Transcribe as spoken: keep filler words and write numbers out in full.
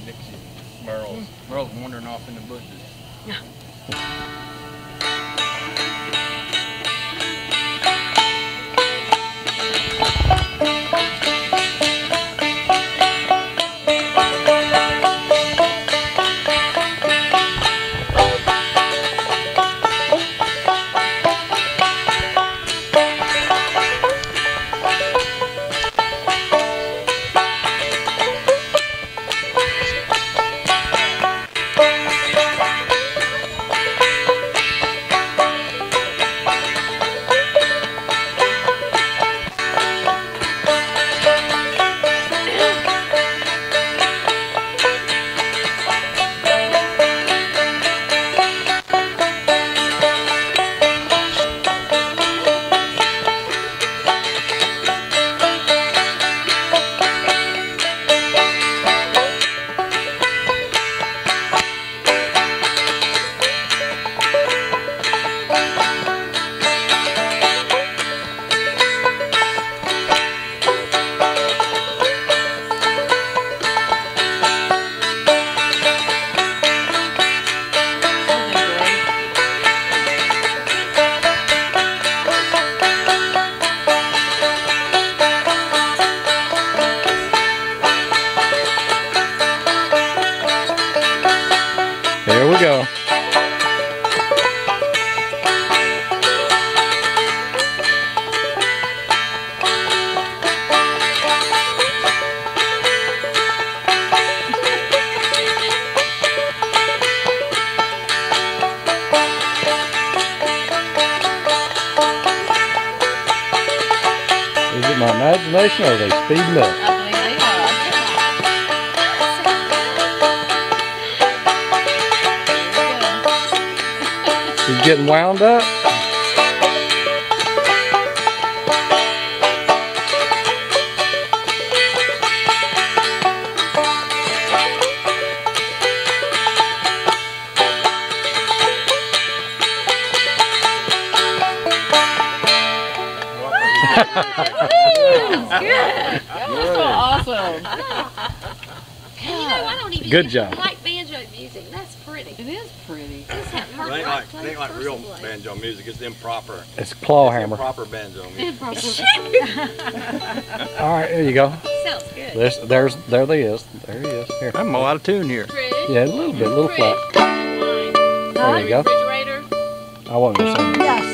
Dixie. Merle's. Merle's wandering off in the bushes. Here we go. Is it my imagination or are they speeding up? She's getting wound up. That's good. That was so awesome. And you know, I don't even Good job. like banjo music. That's pretty. It is pretty. This ha- It Mark ain't Wright like, it plays ain't like first real play. banjo music. It's improper. It's claw It's hammer. improper banjo music. All right, there you go. Sounds good. There's, there's, there he is. There he is. Here. I'm all out of tune here. Pretty. Yeah, a little bit, a little flat. Pretty. There you go. Refrigerator. I wasn't gonna say that. Yes.